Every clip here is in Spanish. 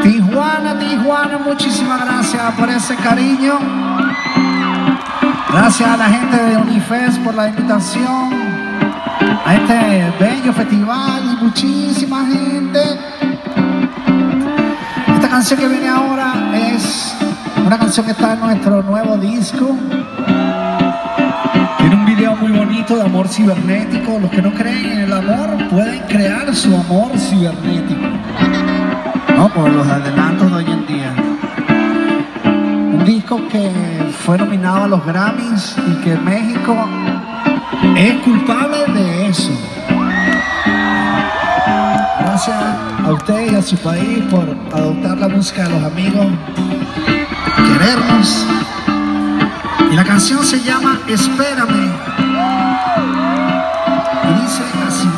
Tijuana, Tijuana, muchísimas gracias por ese cariño. Gracias a la gente de Unifest por la invitación a este bello festival y muchísima gente. Esta canción que viene ahora es una canción que está en nuestro nuevo disco. Tiene un video muy bonito de amor cibernético. Los que no creen en el amor pueden crear su amor cibernético. No, por los adelantos de hoy en día. Un disco que fue nominado a los Grammys y que México es culpable de eso. Gracias a usted y a su país por adoptar la música de los amigos, querernos. Y la canción se llama Espérame. Y dice así.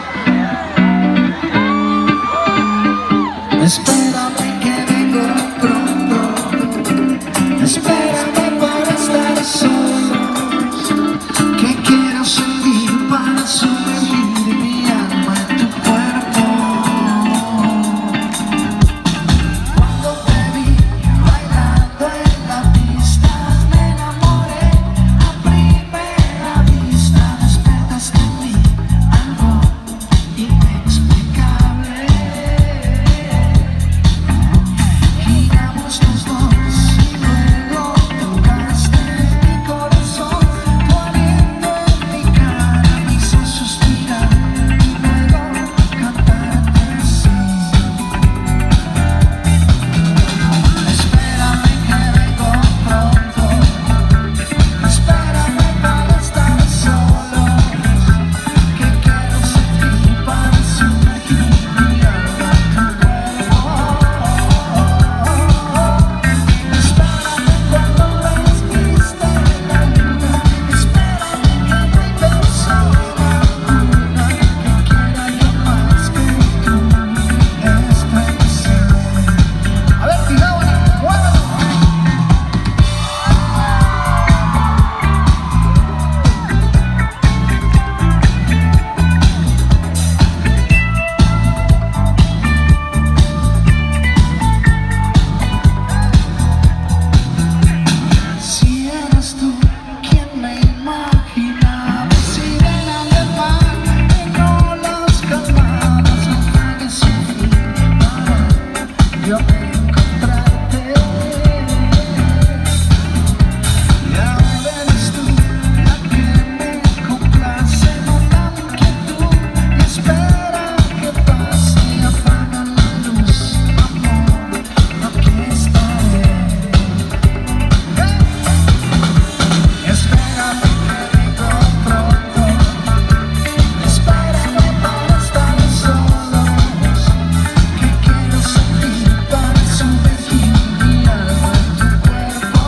Espérame que vengo pronto. Espérame para estar solos. Que quiero sentir para sumergir mi alma en tu cuerpo. Cuando te vi bailando en la pista, me enamoré a primera vista. Despertaste en mí algo inexplicable. Giramos los dos y luego tocaste mi corazón, poniendo en mi cara me hizo suspirar y luego cantarte así. Espérame que vengo pronto. Espérame para estar solos. Que quiero sentir para sumergir mi alma en tu cuerpo. Espérame cuando ves viste la luna. Espérame que no hay persona alguna que quiera yo más que tú estremecer. A ver, Tijuana, muévelo. Si eras tú quien me imaginaba, sirena del mar, en olas calmadas, naufragues sin fin, para yo encontrarte. Y ahora eres tú la que me complace, nota mi inquietud y espera que pase y apaga la luz, amor, aquí estaré. Espérame que vengo pronto. Espérame para estar solos. Que quiero sentir para sumergir mi alma en tu cuerpo.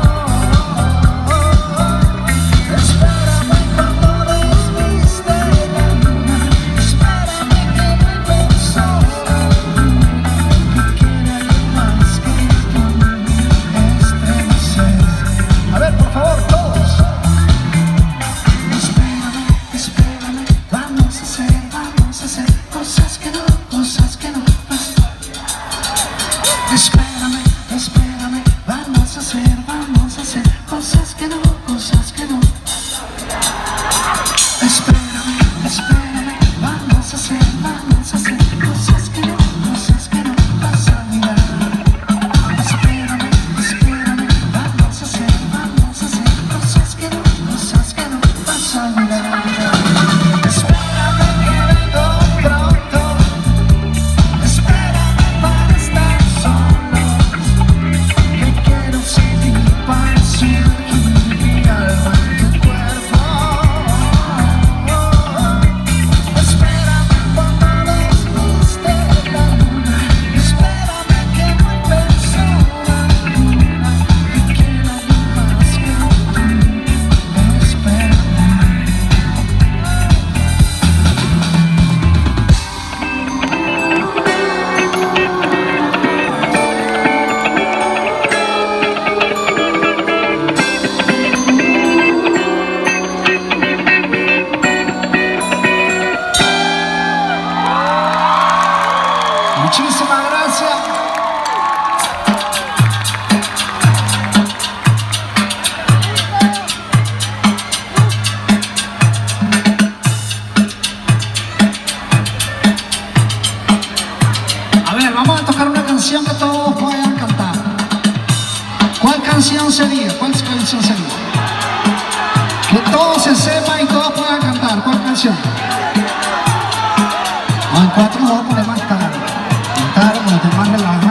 Espérame cuando desviste la luna. Espérame que no hay persona alguna que quiera yo más que tú estremecer. A ver, por favor, todos. Espérame, espérame, vamos a hacer cosas que no pasan. Espérame, espérame, vamos a hacer cosas que no. Espérame, espérame, vamos a hacer cosas que no pasan. Mira. Espérame, espérame, vamos a hacer cosas que no pasan. Mira. Espérame que vengo pronto. Espérame para estar solos. sería? ¿Cuál canción sería? Que todos se sepan y todos puedan cantar. ¿Cuál canción? No, en 4 nos vamos a poner más tarde. Más tarde, cuando esté más relajado.